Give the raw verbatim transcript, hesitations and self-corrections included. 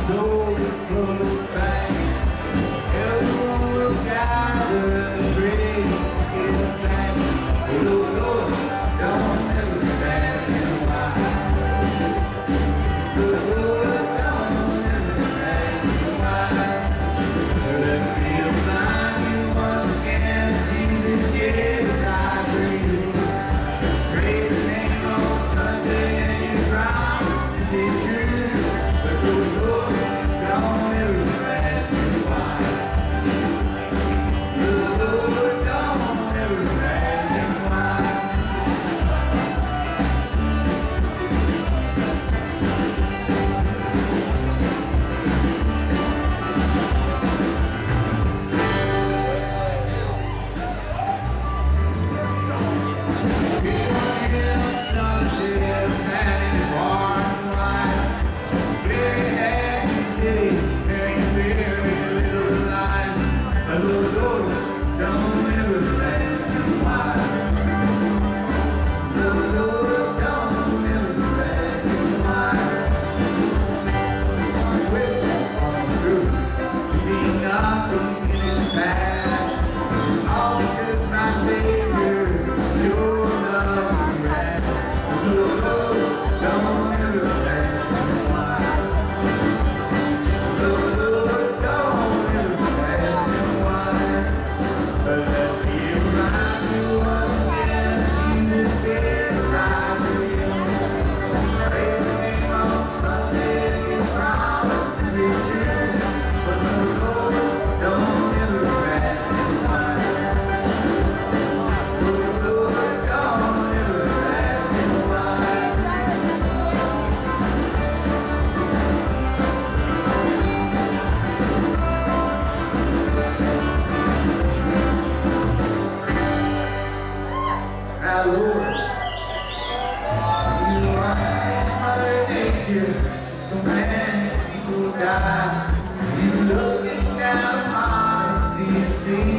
soul flows back. Everyone will gather and pray to get back. Oh Lord, don't ever ask me why. Oh Lord, don't ever ask me why. Let me remind you once again, Jesus, yes, I agree. Pray the name on Sunday and you promise to be true. But oh Lord, don't ever ask me why. Oh Lord, don't ever ask me why. People here on Sunday, planning far and wide, very happy cities, very, very little life. But oh Lord, don't ever ask me why. Oh Lord, don't ever ask me why. Twisted on the roof, be nothing in his path. All because my Savior sure loves his wrath. Oh Lord, don't ever ask me why. Oh Lord, don't ever ask me why. But let me remind you once again, Jesus did right for you. Praise the name on Sunday, you promised to be true. But oh Lord, don't ever ask me why. Oh Lord, don't ever ask me why. Now Lord, you are Mother Nature. So many people die. You looking down upon us, do you see?